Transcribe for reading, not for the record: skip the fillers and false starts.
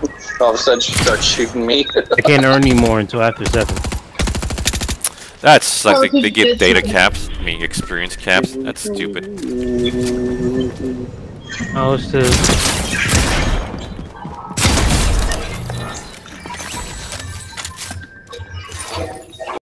All of a sudden, she starts shooting me. I can't earn any more until after 7. That's like they give data caps, I mean experience caps. That's stupid. Oh, it's the